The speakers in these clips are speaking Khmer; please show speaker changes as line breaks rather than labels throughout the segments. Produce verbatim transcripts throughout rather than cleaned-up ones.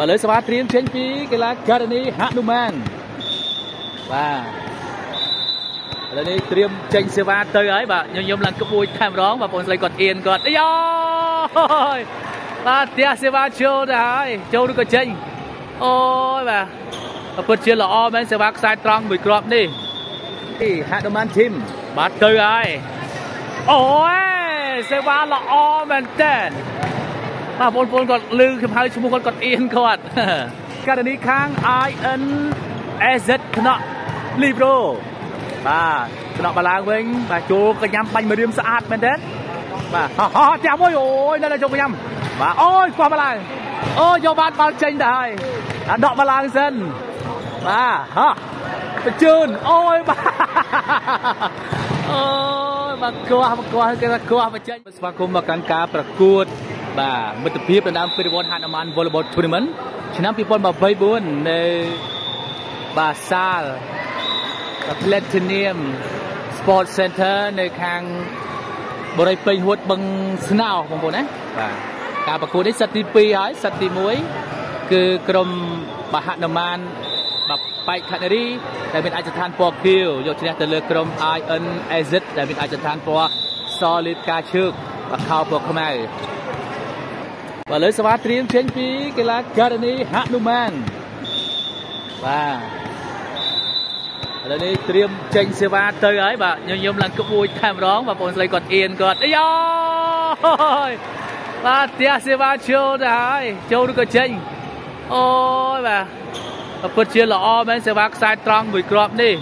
và lấy sắp triếm trên phí cái lá Academy Hanuman và lần này triếm tranh xe va tới ấy và nhung nhung lần cấp vui tham rón và còn lấy còn yên còn ấy ơi và tia xe va châu đấy châu được có tranh ôi và phần chia lọ bên xe va sai trăng bị crop đi Hanuman team bắt tới ấy ôi xe va lọ bên tên màบนบนก่อนลืมคือพายชั่วโมงก่อนก่อนเอียนก่อนการนี้ค้าง I N S Z ขณะลีโบรมาขณะบาลางเวงมาโจกระยำไปมาเรียมสะอาดเหมือนเดิมมาฮ่าฮ่าแจ๋วโอ้ยโอ้ยนั่นแหละโจกระยำมาโอ้ยกว่าบาลางโอ้ยโยบานบอลเจนได้ดอกบาลางเส้นมาฮ่าไปจืนโอ้ยมาโอ้ยมากลัวมากลัวกันมากลัวมาเจนสมาคมมาการการประกวดบ่ามิตรภาพระดับฟิลิปปินส์ฮานามันวอลเลย์บอลทัวร์นาเมนต์ชนะปีปอนมาใบบุญในบาซาร์แพลทิเนียมสปอร์ตเซ็นเตอร์ในทางบริเวณเป็นหัวบังสนาวของผมนะการประกวดได้สติปีหายสติมวยคือกรมบาฮานามันแบบไปคานารีแต่เป็นอาจารย์ทานปอคิวยกชนะแต่เลือกกรม I N S Z แต่เป็นอาจารย์ทานปอซอลิดกาชึกvà khao buộc không ai và lấy sắp triếm trên phí cái lá Academy Hanuman và lần này triếm tranh xe va tới ấy và nhung nhung lần cấp vui tham rón và còn lấy còn yên còn ấy ơi và tia xe va châu đấy châu được có tranh ôi và phần chia lọ bên xe va sai trăng bị crop đi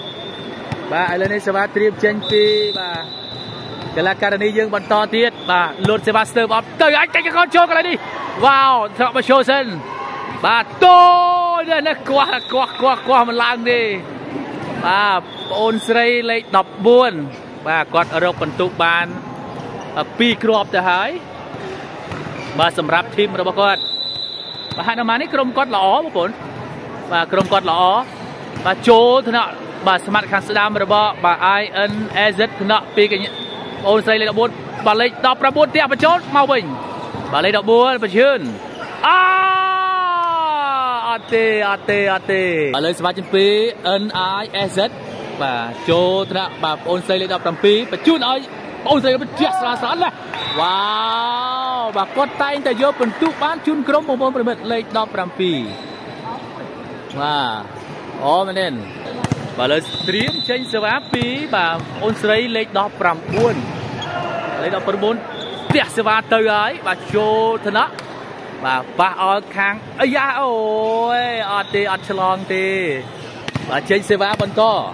và lần này sắp triếm trên phí và cái làการนี้ยังบรรทอเทียดมาลุนเซบาสเตอร์บอลเตยไอ้ใจจะเข้าโชว์กันเลยดิว้าวทำมาโชว์เส้นมาโต้เนี่ยนะกว่ากว่ากว่ากว่ามันล้างดิมาโอนสไลด์เลยดับบุญมากอดอารมณ์บรรทุกบานปีกรอบจะหายมาสำหรับทีมเราบอกว่ามาหันมานี่กรมกอดหล่อมาผลมากรมกอดหล่อมาโจธนะมาสมัครขันสดามระบอกมา I N S Z ธนะปีกันโอนใส่เลยดอกบัวบาเลยดอกประบุเตี้ยประชดมาวิ่งบาเลยดอกบัวประชื่นอ้าอาเตอาเตอาเตบาเลยสมาชิกปี N I S Z บ่าโจธนะบ่าโอนใส่เลยดอกประปีประชื่นเอาโอนใส่เลยเป็นเจี๊ยสระสันเลยว้าวบ่ากดไตแต่เยอะเป็นตุบ้านชุนกรมบงบงประเมิดเลยดอกประปีว้าอ๋อมันเด่นbà lên stream trên server phí bà ôn sấy lấy đo pram buôn lấy đo pram buôn tiệt server tới ấy bà show thân á bà bà ở khang ấy da ôi ở tê ở chlong tê bà trên server bên to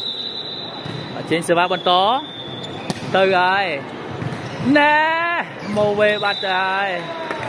bà trên server bên to tới ấy nè màu về bà trời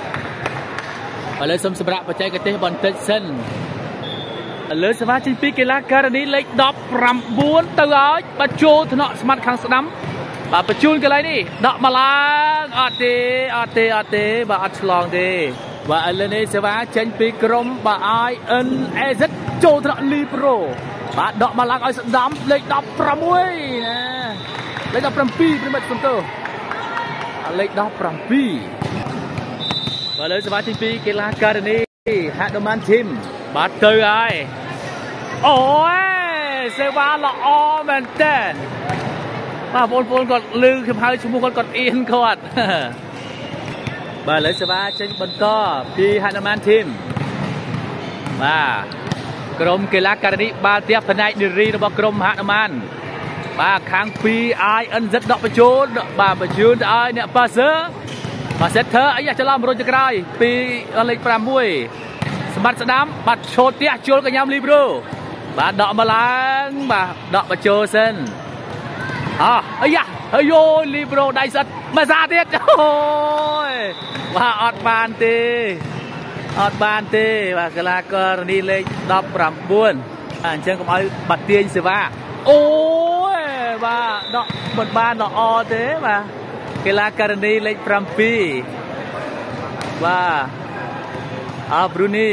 bà lên xâm server bà chơi cái tê bên tết sânเลือดสมาชิกปีกีฬาการนี้เล็กดอกปรำบ้วนตัวอ้อยปะโจถนอสมัดขังสนามบาปะจูนกันเลยนี่ดอกมาลางอาเตอาเตอาเตบาอัดลองเดบาอันเลนี่สมาชิกปีกรมบาไอเอ็นเอซโจถนอลีโปรบาดอกมาลางอ้อยสนามเล็กดอกปรำเว้ยนะเล็กดอกปรำปีเป็นแบบสุดโตเล็กดอกปรำปีบาเลือดสมาชิกปีกีฬาการนี้ฮานุมานทีมบาเตอร์ไอโอ้ยเซวาละออแมนเต้นมาบนบนก่อนลืมคือพายชั่วโมงก่อนก่อนเอียนก่อนบาเลยเซวาเช่นบนต่อปีฮานุมานทีมมากรมกีฬาการนี้บาเทียบพนัยดิรีระบบกรมฮานุมานมาค้างปีไอเอ็นซัดดอกประโจนบาประยูนไอเนี่ยปาเซอร์มาเซตเธอไอ้ยาจะลามโรจกรายปีอะไรปรามวยสมัติสนามบัดโชดเตี้ยโจลกับยามลีบรูบาดดอกมาล้างบาดอกมาโจเซนอ่ะไอ้ยาเฮ้ยโยลีบรูได้สัตมาซาเตี้ยโอ้ยว่าอดบานตีอดบานตีว่ากลากรณีเลยดอกปรามบุญอ่านเชิงกับไอ้บัดเตียนสิว่าโอ้ยว่าดอกบนบานดอกออเต้ว่ากีฬาการนี้เล็กปรำปีว่าอาบรูนี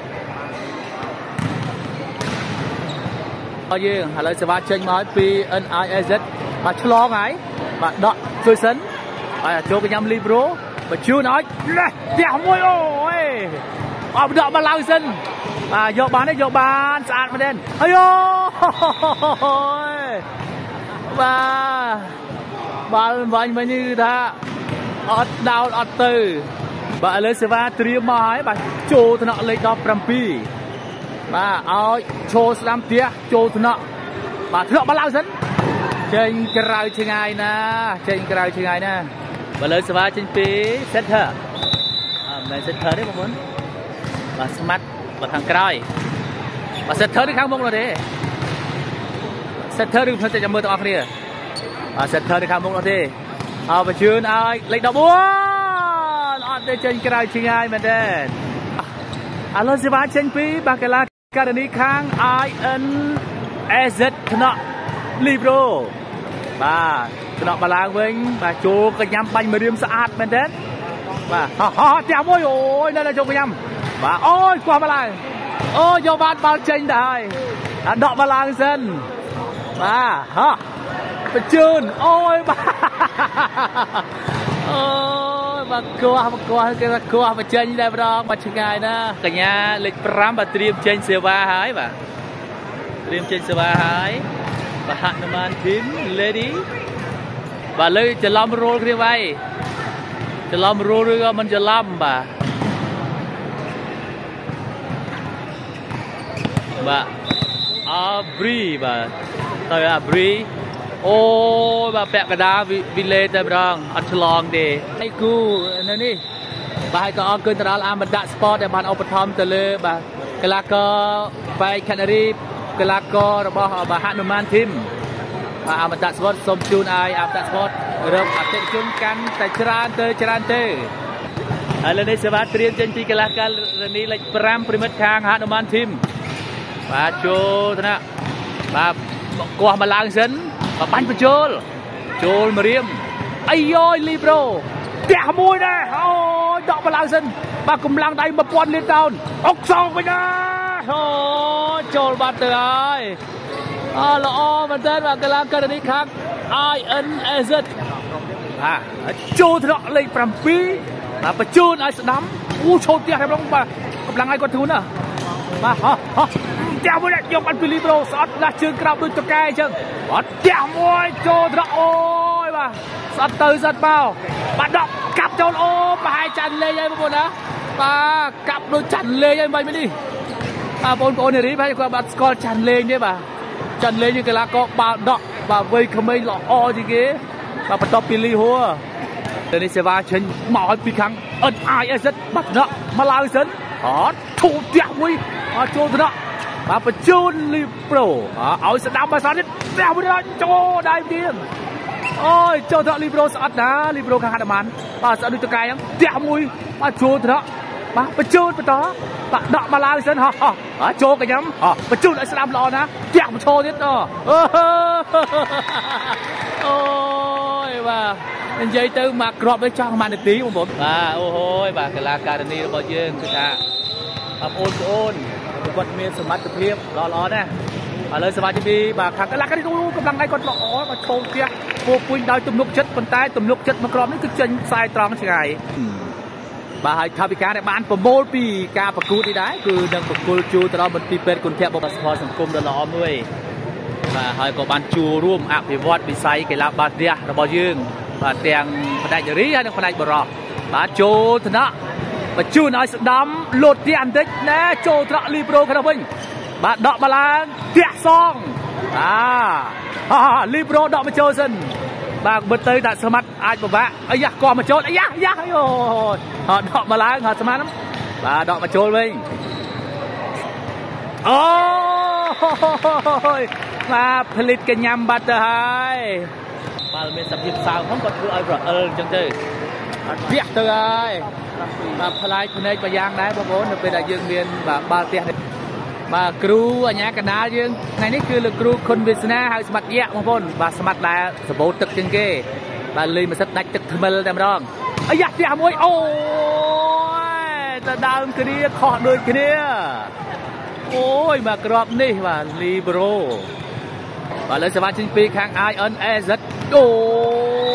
เอาเยอะอะไรสวัสดิ์เชนมาปี N I S Z มาฉลองไงมาดอกช่วยสันไปโจกันยำลีโบรมาชิวน้อยเลยเดี๋ยวมวยโอ้ยអបដកមកឡើងសិនបាទយកបានទេយកបានស្អាតមែនទេអាយបាទបាល់វាញ់វិញគឺថាអត់ដោតអត់ទៅបាទឥឡូវសេវាត្រៀមមកហើយបាទចូលថ្នាក់លេខដប់ប្រាំពីរបាទឲ្យឈោស្ដាំផ្ទះចូលថ្នាក់បាទថ្នាក់បាល់ឡើងសិនចេញក្រៅឆ្ងាយណាចេញក្រៅឆ្ងាយណាបាទឥឡូវសេវាចេញពី center អត់មែន center ទេបងប្អូនបាទស្មាត់បាទខាងក្រោយបាទ center ឬខាងមុខនោះទេ center ឬផ្នែកចាំមើលទាំងអស់គ្នាបាទ center ឬខាងមុខនោះទេអោបញ្ជូនឲ្យលេខដប់បួនអត់ទេចេញក្រៅឆ្ងាយមែនទេឥឡូវសេវាចេញពីបាទកីឡាករនីខាង I N A Z ថ្នាក់ Libro បាទថ្នាក់បាល់ឡើងវិញបាទចូលកញ្ញាំបាញ់មួយរៀមស្អាតមែនទេបាទហោះផ្ទះមួយអូយនៅតែចូលកញ្ញាំបាទអូយគោះបាល់ឡើងអូយកបានបាល់ចេញទៅហើយដកបាល់ឡើងសិនបាទហោះបញ្ជូនអូយបាទអូយបាទគោះមកគោះគេថាគោះបញ្ចេញតែម្ដងបាត់ឆ្ងាយណាកញ្ញាលេខប្រាំបាទត្រៀមចេញសេវាហើយបាទត្រៀមចេញសេវាហើយបាទហនុមានធីម Lady បាទលើច្រឡំរោលគ្នាវាយច្រឡំរោលឬក៏មិនច្រឡំបាទបាទអាហ្វ្រីបាទទៅអាហ្វ្រីអូបាទពាក់កណ្ដាលវិលេតែម្ដងអត់ឆ្លងទេហើយគូនៅនេះបាទក៏អរគុណទៅដល់អាមដៈ Sport ដែលបានឧបត្ថម្ភទៅលើបាទកីឡាករបែកខេនរីកីឡាកររបស់បាទហនុមានធីមបាទអាមដៈ Sport សូមជូនឲ្យអាមដៈ Sport រកអតិថិជនកាន់តែច្រើនទៅច្រើនទៅហើយលើនេះសេវាត្រៀមចេញពីកីឡាករនីលេខប្រាំប្រិមិត្តខាងហនុមានធីមបាទចូលថ្នាក់បាទគោះមកឡើងសិនបាទបាញ់បញ្ចូលចូលមករៀមអាយយលីប្រូផ្ទះមួយដែរអូយដកមកឡើងសិនបាទកម្លាំងដៃមួយពាន់លានតោនអុកសងវិញណាអូចូលបាត់ទៅហើយអូល្អមែនតើបាទកីឡាករនេះខាង I N A Z បាទចូលថ្នាក់លេខប្រាំពីរបាទបញ្ជូនឲ្យស្ដាំអូឈោផ្ទះតែម្ដងបាទកម្លាំងឲ្យគាត់ធូនណាបាទហោះហោះផ្ទះមួយយកបានពីលីប្រូស្អត់ណាស់ជើងក្រោបដូចតកែអញ្ចឹងអត់ផ្ទះមួយចូលត្រកអូយបាទស្អត់ទៅស្អត់មកបាទដកកាប់ចូលអូប្រហែលចាន់លេងហើយបងប្អូនណាបាទកាប់ដូចចាន់លេងហើយមិនមែននេះបាទបងប្អូននារីប្រហែលគាត់បាត់ស្គាល់ចាន់លេងទេបាទចាន់លេងជាកីឡាករបាល់ដកបាទវ័យក្មេងល្អជាងគេបាទបន្ទាប់ពីលីហួរទៅនេះសេវាចេញមកឲ្យពីខាង N I S បាទដកមកឡើងសិនអត់ធូរផ្ទះមួយអត់ចូលត្រកបាទបញ្ជូនលីប្រូឲ្យស្ដាប់មកស្អត់ទៀតផ្ទះមួយចូលដៃទៀតអូយចូលត្រកលីប្រូស្អត់ណាលីប្រូខាងហនុមានបាទស្អត់ដូចតកែហ្នឹងផ្ទះមួយបាទចូលត្រកបាទបញ្ជូនបន្តបាទដកមកឡើងសិនហោះចូលកញ្ញាំបញ្ជូនឲ្យស្ដាប់ល្អណាផ្ទះមកឈរទៀតអូអូយបាទនិយាយទៅមកក្របទៅចង់ប្រហែលនាទីបងប្អូនបាទអូហូយបាទកីឡាករនីរបស់យើងគឺថាបងប្អូនបងប្អូនគាត់មានសមត្ថភាពល្អល្អណាស់ឥឡូវសមាជិកពីបាទខាងកីឡាករនេះកម្លាំងដៃគាត់ល្អបាទឈោងផ្ទះពោពុញដោយទំនុកចិត្តប៉ុន្តែទំនុកចិត្តមកក្របនេះគឺចេញខ្សែត្រង់ឆ្ងាយបាទហើយថាវិការដែលបានប្រមូលពីការប្រកួតនេះដែរគឺនឹងប្រគល់ជួទៅដល់មន្ទីរពេទ្យគុណធៈបុព្វផលសង្គមដ៏ល្អមួយបាទហើយក៏បានជួរួមអភិវឌ្ឍវិស័យកីឡាបាល់ទះរបស់យើងបាទទាំងផ្នែកនារីហើយនិងផ្នែកបុរសបាទចូលថ្នាក់បញ្ជូនឲ្យស្ដាំលោតទៀតបន្តិចណែចូលត្រកលីប្រូខាងវិញបាទដកមកឡើងផ្ទះសងអាលីប្រូដកមកចូលសិនបាទមើលទៅតែស្មាត់អាចពិបាកអាយ៉ាកោះមកចូលអាយ៉ាយ៉ាអូយដកមកឡើងហត់ស្មាត់បាទដកមកចូលវិញអូយបាទផលិតកញ្ញាំបាត់ទៅហើយបាទមានសភាពសើផងគាត់ធ្វើឲ្យប្រអិលអញ្ចឹងទៅអត់ផ្ទះទៅហើយបាទផ្លាយភ្នែកប្រយ៉ាងដែរបងប្អូននៅពេលដែលយើងមានបាទបាល់ផ្ទះបាទគ្រូអញ្ញាកណ្ដាលយើងថ្ងៃនេះគឺលោកគ្រូខុនវាសនាហើយស្មាត់យៈបងប្អូនបាទស្មាត់ដែលសម្បូរទឹកជាងគេបាទលេងមិនសិតដាច់ទឹកថ្មិលតែម្ដងអាយ៉ាផ្ទះមួយអូយទៅដើមគ្នាខុសដូចគ្នាអូយមកក្របនេះបាទលីប្រូបាទលើសមាជិកពីខាង I N A Z អូ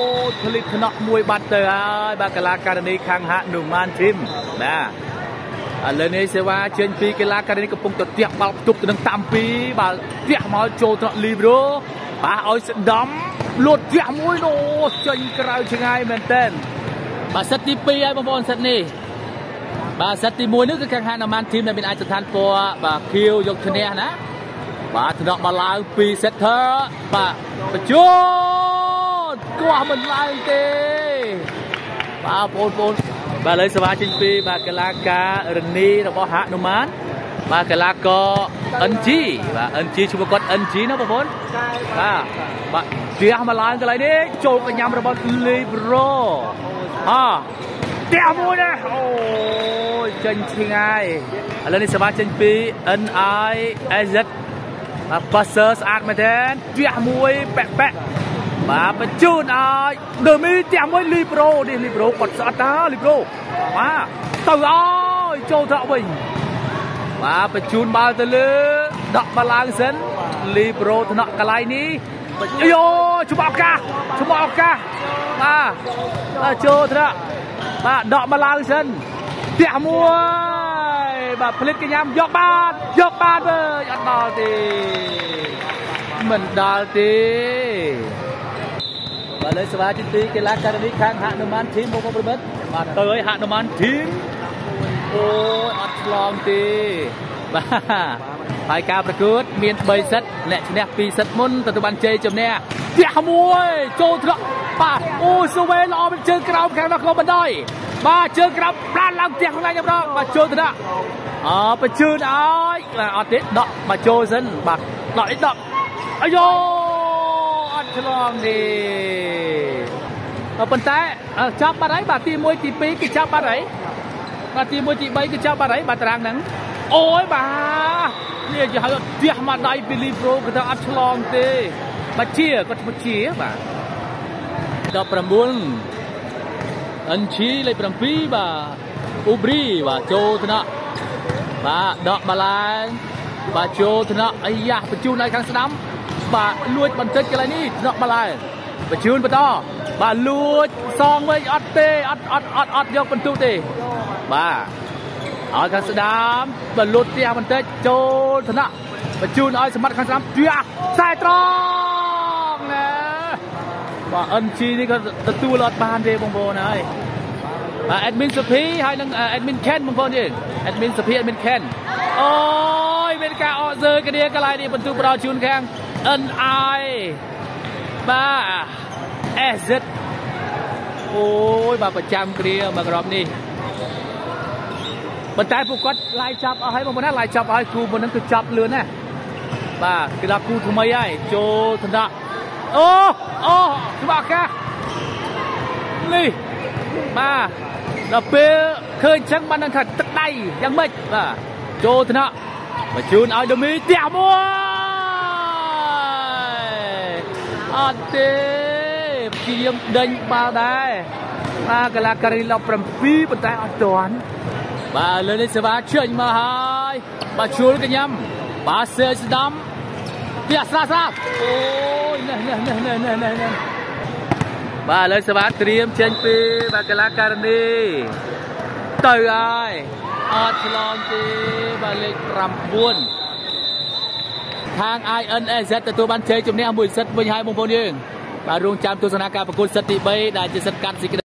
ផលិតថ្នាក់មួយបាត់ទៅហើយបាទកីឡាករនីខាងហនុមានធីមបាទឥឡូវនេះសេវាចេញពីកីឡាករនេះកំពុងតែទះបាល់ផ្ទុកទៅនឹងតាំពីបាទទះមកចូលត្រកលីប្រូបាទឲ្យស្ដំលូតទះមួយនោះចេញក្រៅឆ្ងាយមែនទែនបាទសិតទីពីរហើយបងប្អូនសិតនេះបាទសិតទីមួយនេះគឺខាងហានអាម៉ានធីមដែលមានអាចស្ថានពណ៌បាទខៀវយកឈ្នះណាបាទថ្នាក់មកឡើងពីសេតធើបាទបញ្ជូនគោះមិនឡើងទេបាទបងប្អូនបាទឥឡូវសេវាចេញពីបាទកីឡាការរនីរបស់ហានុមានបាទកីឡាករ អិន ជី បាទ អិន ជី ឈ្មោះគាត់ អិន ជី ណាបងប្អូនបាទបាទជះមកឡើងកន្លែងនេះចូលកញ្ញាំរបស់លីប្រូអទះមួយណាអូយចេញឆ្ងាយឥឡូវនេះសេវាចេញពី អិន អាយ អេ ហ្សេដ បាទប៉ាសឺស្អាតមែនទេជះមួយប៉ែកប៉ែកបាទបញ្ជូនឲ្យដឺមីទះមួយលីប្រូនេះលីប្រូគាត់ស្អត់តាលីប្រូបាទទៅឲ្យចូលត្រកវិញបាទបញ្ជូនបាល់ទៅលើដកបាល់ឡើងសិនលីប្រូថ្នាក់កន្លែងនេះយោច្បាប់ឱកាសច្បាប់ឱកាសបាទចូលត្រកបាទដកបាល់ឡើងសិនទះមួយបាទผลิตកញ្ញាំយកបានយកបានវើយអត់ដល់ទេមិនដល់ទេបាទលើសេវាទីទីកីឡាករនេះខាងហានុមានធីមមកប្រមិតបាទទៅឲ្យហានុមានធីមអូយអត់ឆ្លងទេបាទហើយការប្រកួតមានបីសិតអ្នកឈ្នះពីរសិតមុនទទួលបានជ័យជំនះទះមួយចូលត្រកបាទអូសូវេល្អเป็นជើងក្រោមខាងនោះក៏មិនដែរបាទជើងក្រោមប្រានឡើងផ្ទះខ្លួនឯងម្ដងបាទចូលត្រកអើបញ្ជូនឲ្យបាទអត់ទេដកមកចូលសិនបាទដកអីដកអាយ៉ូអត់ឆ្លងទេប៉ុន្តែចាប់បាត់ហើយបាទទីមួយទីពីរគឺចាប់បាត់ហើយបាទទីមួយទីបីគឺចាប់បាត់ហើយបាទតារាងហ្នឹងអូយបាទនេះគេហៅទះមកដៃពីលីប្រូគាត់ថាអត់ឆ្លងទេបាទជាគាត់ឈ្មោះជាបាទដប់ប្រាំបួនអិនជីលេខប្រាំពីរបាទអ៊ូប៊ីបាទចូលថ្នាក់បាទដកបាល់ឡើងបាទចូលថ្នាក់អាយ៉ាបញ្ជូនឲ្យខាងស្ដាំបាទលួចបន្តិចកន្លែងនេះថ្នាក់បាល់ឡើងបញ្ជូនបន្តបាទលួចសងវិញអត់ទេអត់អត់អត់អត់យកបន្ទុទេបាទឲ្យខាងស្ដាំបាទលួចផ្ទះបន្តិចចូលថ្នាក់បញ្ជូនឲ្យសម្បត្តិខាងស្ដាំផ្ទះខ្សែត្រង់ណាបាទ អិន ជី នេះក៏ទទួលអត់បានទេបងប្អូនហើយបាទ admin សុភីហើយនឹង admin Ken បងប្អូនយើង admin សុភី admin Ken អូយមានការអកសើគ្នាកន្លែងនេះបន្ទូផ្ដល់ជូនខាង អិន អាយ បាទ អេ ហ្សេដ អូយបាទប្រចាំគ្រាមកក្របនេះប៉ុន្តែពួកគាត់ឡាយចាប់អស់ហើយបងប្អូនណាឡាយចាប់អស់ហើយគូមុនហ្នឹងគឺចាប់លឿនណាបាទគេដាក់គូថ្មីហើយចូលថ្នាក់អូអូច្បាប់ឱកាសនេះបាទដល់ពេលឃើញអញ្ចឹងបានដឹងថាទឹកដៃយ៉ាងម៉េចបាទចូលថ្នាក់បញ្ជូនឲ្យដឺមីទះមួយអត់ទេព្យាយាមដេញបាល់ដែរបាទកីឡាករឡប់ប្រាំពីរប៉ុន្តែអត់ទាន់បាទលើនេះសេវាចេញមកហើយបាទជួលកញ្ញាំបាទសេស្ដាំទះស្រាស្រាអូយនេះនេះនេះនេះនេះនេះបាទលើសេវាត្រៀមចេញពីបាទកីឡាករនេះទៅហើយអត់ឆ្លងទេបាទលេខប្រាំបួនខាង អាយ អិន អេ ហ្សេដ ទទួលបានជ័យជំនះមួយសិតវិញហើយបងប្អូនយើងបាទរងចាំទស្សនាការប្រកួតសិតទីបីដែលជាសិតកាត់សេចក្ដី